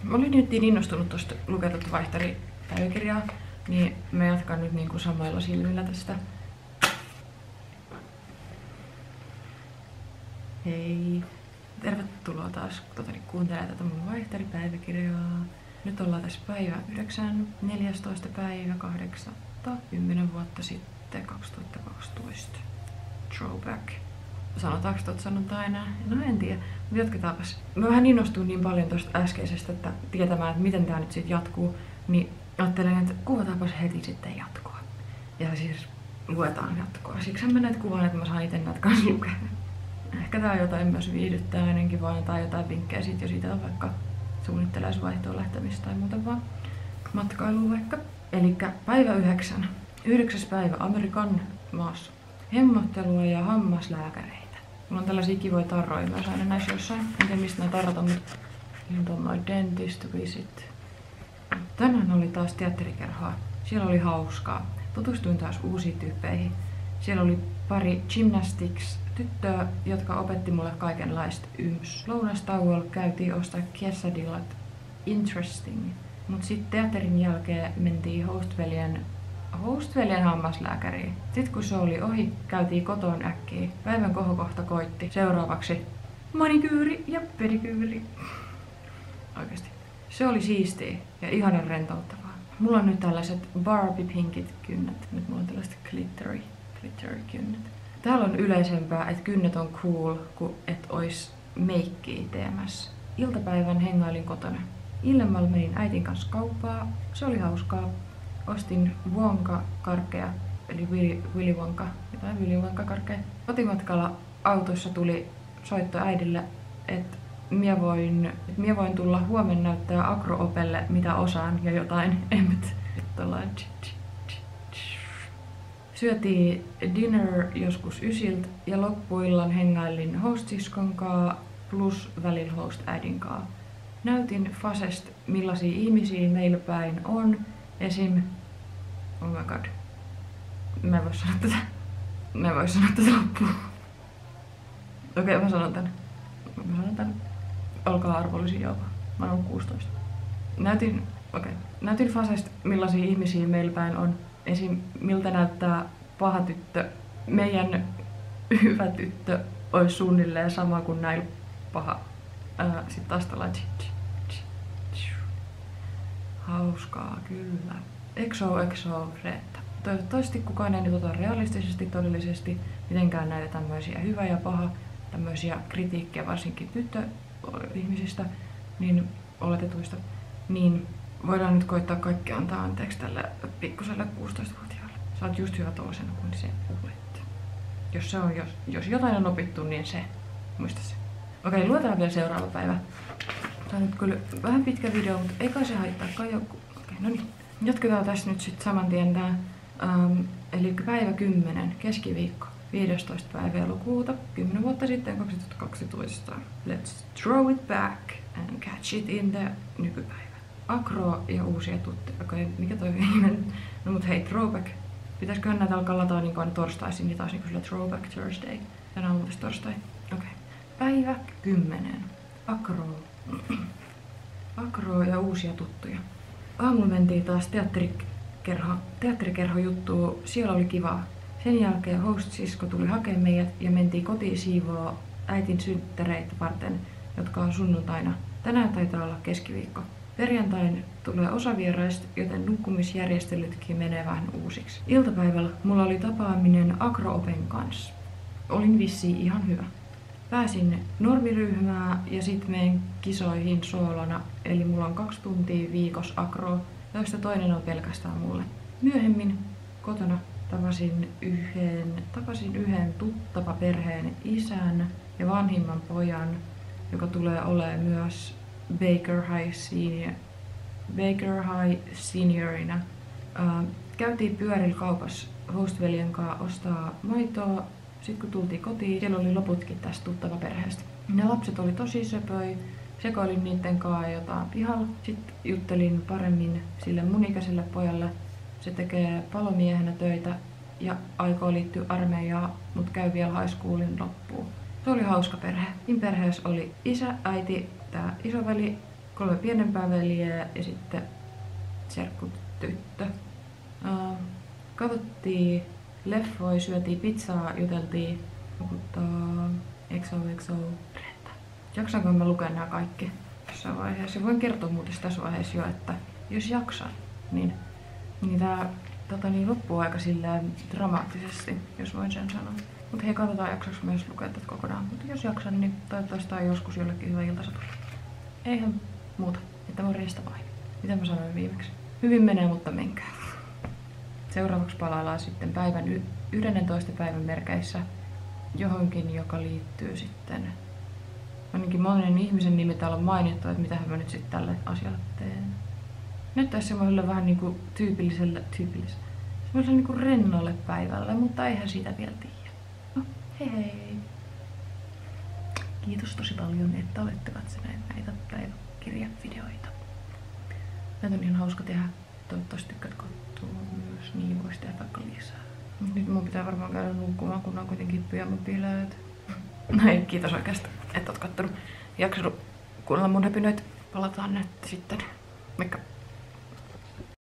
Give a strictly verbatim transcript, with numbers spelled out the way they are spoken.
Mä olin nyt niin innostunut tuosta luketusta vaihtoripäiväkirjaa, niin mä jatkan nyt niinku samoilla silmillä tästä. Hei! Tervetuloa taas totani, kuuntelemaan tätä mun vaihtoripäiväkirjaa. Nyt ollaan tässä päivä yhdeksän, neljästoista päivä kahdeksatta, kymmenen vuotta sitten, kaksituhattakaksitoista. Throwback. Sanotaanko tuot sanontaa enää? No en tiedä, mutta jatketaanpas. Mä vähän innostuin niin paljon tuosta äskeisestä, että tietämään, että miten tää nyt sit jatkuu, niin ajattelin, että kuvataanpas heti sitten jatkoa. Ja siis luetaan jatkoa. Siksi mä näitä kuvaan, että mä saan ite näitä kans lukea. Ehkä tää jotain myös viihdyttää ennenkin vaan, tai jotain vinkkejä sit jo siitä, vaikka suunnittelee vaihtoon lähtemistä tai muuten vaan matkailuun vaikka. Elikkä päivä yhdeksän. Yhdeksäs päivä Amerikan maassa. Hemmottelua ja hammaslääkäreitä. Mulla on tällaisia kivoja tarroja myös aina näissä jossain. En tiedä mistä nää tarrat on, mutta on my dentist visit. Tänään oli taas teatterikerhoa. Siellä oli hauskaa. Tutustuin taas uusiin tyyppeihin. Siellä oli pari gymnastics tyttöä, jotka opetti mulle kaikenlaista yms. Lounastauolla käytiin ostaa quesadillat. Interesting. Mut sitten teatterin jälkeen mentiin hostveljen hostveljen hammaslääkäriin. Sitten kun se oli ohi, käytiin kotoon äkkiä. Päivän kohokohta koitti. Seuraavaksi manikyyri ja pedikyyri. Oikeesti. Se oli siistiä ja ihanan rentouttavaa. Mulla on nyt tällaiset Barbie-pinkit kynnet. Nyt mulla on tällaiset glittery, glittery kynnet. Täällä on yleisempää, että kynnet on cool, kuin et ois meikkiä teemässä. Iltapäivän hengailin kotona. Illemmalla menin äitin kanssa kauppaa. Se oli hauskaa. Ostin Wonka-karkkeja, eli Willy, Willy Wonka, jotain Willy Wonka-karkkeja. Kotimatkalla autossa tuli soitto äidille, että mie voin, et mie voin tulla huomenna näyttää Agro-opelle mitä osaan ja jotain emmet. Syötiin dinner joskus ysiltä ja loppuillan hengailin host-siskon kaa plus välillä host-äidin kaa. Näytin Fasesta millaisia ihmisiä meillä päin on. Esim. Oh my god. Mä en voi sanoa tätä. Mä en voi sanoa tätä loppuun. Okei, okay, mä sanon tän. Mä sanon tän. Olkaa arvollisia jopa. Mä oon kuusitoista. Näytin, okei. Okay. Näytin Fasesta millaisia ihmisiä meillä päin on. Esim. Miltä näyttää paha tyttö. Meidän hyvä tyttö olisi suunnilleen sama kuin näillä paha. Ää, sit taas tällainen. Hauskaa, kyllä. Exo, exo, Reetta. Toivottavasti kukaan ei nyt ota realistisesti, todellisesti mitenkään näitä tämmöisiä hyvä ja paha, tämmöisiä kritiikkejä varsinkin tyttöihmisistä, niin oletetuista, niin voidaan nyt koittaa kaikki antaa anteeksi tälle pikkuselle kuusitoistavuotiaalle. Sä oot just hyvä tollasena kuin se olet. Jos, se on, jos, jos jotain on opittu, niin se. Muista se. Okei, luetaan vielä seuraava päivä. Tää on nyt kyllä vähän pitkä video, mutta ei kai se haittaa. Kai joku. Okei, no niin. Jatketaan tässä nyt sit saman tien tää. Um, eli päivä kymmenen, keskiviikko, viidestoista päivä elokuuta, kymmenen vuotta sitten, kaksituhattakaksitoista. Let's throw it back and catch it in the nykypäivä. Agro ja uusia tuttuja. Okei, okay, mikä toi viimeinen? No mut hei, throwback. Pitäisköhän näitä alkaa lataa niin kuin torstaisin, niin taas niin kuin sillä throwback Thursday. Tänään on muuten torstai. Okei. Okay. Päivä kymmenen. Agro. Agro ja uusia tuttuja. Aamulla mentiin taas teatterikerho, teatterikerho juttuun. Siellä oli kivaa. Sen jälkeen host-sisko tuli hakemaan meidät ja mentiin kotiin siivoa äitin synttäreitä varten, jotka on sunnuntaina. Tänään taitaa olla keskiviikko. Perjantain tulee osavieraista, joten nukkumisjärjestelytkin menee vähän uusiksi. Iltapäivällä mulla oli tapaaminen Agro-open kanssa. Olin vissiin ihan hyvä. Pääsin normiryhmään ja sit menen kisoihin soolona, eli mulla on kaksi tuntia viikossa Agro, joista toinen on pelkästään mulle. Myöhemmin kotona tapasin yhden, tapasin yhden tuttava perheen isän ja vanhimman pojan, joka tulee olemaan myös Baker High Senior, Baker High Seniorina. Uh, käytiin pyörillä kaupassa hostveljen kanssa ostaa maitoa. Sitten kun tultiin kotiin, siellä oli loputkin tästä tuttava perheestä. Ne lapset oli tosi söpöi, sekoilin niitten kanssa jotain pihalla. Sitten juttelin paremmin sille mun ikäiselle pojalle. Se tekee palomiehenä töitä ja aikoo liittyä armeijaan, mut käy vielä high schoolin loppuun. Se oli hauska perhe. Siinä perheessä oli isä, äiti, tää isoveli kolme pienempää veljeä ja sitten serkkutyttö. Uh, katsottiin leffoja, syötiin pizzaa, juteltiin, nukuttaa, exo, exo, Reetta. Jaksaanko mä lukea nämä kaikki tässä vaiheessa? Voin kertoa muuten tässä vaiheessa jo, että jos jaksan, niin, niin tää tota, niin loppuu aika silleen dramaattisesti, jos voin sen sanoa. Mut hei, katsotaan jaksaanko myös lukea tätä kokonaan. Mutta jos jaksan, niin toivottavasti tää on joskus jollekin hyvä iltasatulla. Eihän muuta, että morjesta vain. Mitä mä sanoin viimeksi? Hyvin menee, mutta menkää. Seuraavaksi palaillaan sitten päivän y- yhdennentoista päivän merkeissä johonkin, joka liittyy sitten ainakin monen ihmisen nimi täällä on mainittu, että mitähän mä nyt sitten tälle asialle teen. Näyttäisi semmoiselle vähän niinku tyypilliselle, tyypilliselle, semmoiselle niinku rennolle päivälle, mutta eihän siitä vielä tiedä. No, hei hei! Kiitos tosi paljon, että olette katsoneet näitä päiväkirjavideoita. Näitä on ihan hauska tehdä. Toivottavasti tykkäät katsoa myös, niin voisi tehdä vaikka lisää. Nyt mun pitää varmaan käydä nukkumaan, kun on kuitenkin pyjamobileet. No ei, kiitos oikeasti, että oot kattonut. Jaksanut kuunnella mun höpinöitä. Palataan nyt sitten. Moikka!